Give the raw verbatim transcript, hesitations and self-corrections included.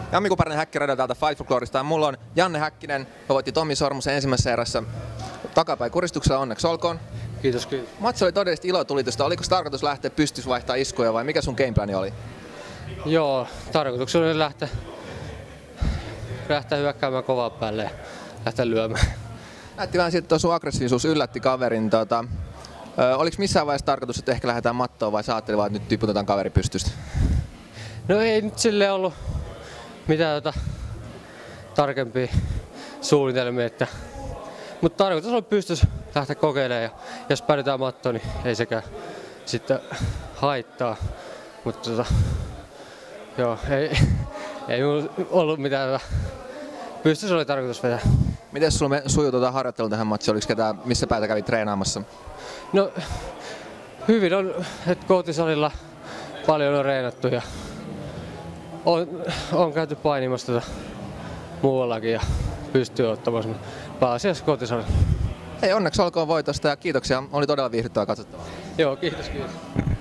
Jammi Kuparinen Häkkiradio täältä Fight for Glorysta ja mulla on Janne Häkkinen, joka voitti Tommi Sormusen ensimmäisessä erässä takapäin kuristuksella, onneksi olkoon. Kiitos, kiitos. Matsi oli todellisesti ilotulitusta. Oliko tarkoitus lähteä pystys vaihtaa iskuja vai mikä sun gameplani oli? Joo, tarkoituksena oli lähteä, lähteä hyökkäämään kovaa päälle ja lähteä lyömään. Näytti vähän siltä, että sun aggressiivisuus yllätti kaverin. Tota, ö, oliko missään vaiheessa tarkoitus, että ehkä lähdetään mattoon vai sä ajattelit vaan, että nyt tiputetaan kaveri pystystä? No ei nyt silleen ollut mitään jota tarkempia suunnitelmia, että, mutta tarkoitus oli pystyssä lähteä kokeilemaan ja jos päädytään mattoon, niin ei sekään sitten haittaa. Mutta tota, joo, ei, ei ollut mitään. Pystyssä oli tarkoitus vetää. Miten sulla sujuu tuota harjoittelu tähän matsiin? Oliko ketään, missä päätä kävit treenaamassa? No hyvin on, että kotisalilla paljon on reenattu ja on, on käyty painimassa tota muuallakin ja pystyy ottamaan pääasiassa kotisalilla. Hei, onneksi olkoon voitosta ja kiitoksia. Oli todella viihdyttävää katsottavaa. Joo, kiitos, kiitos.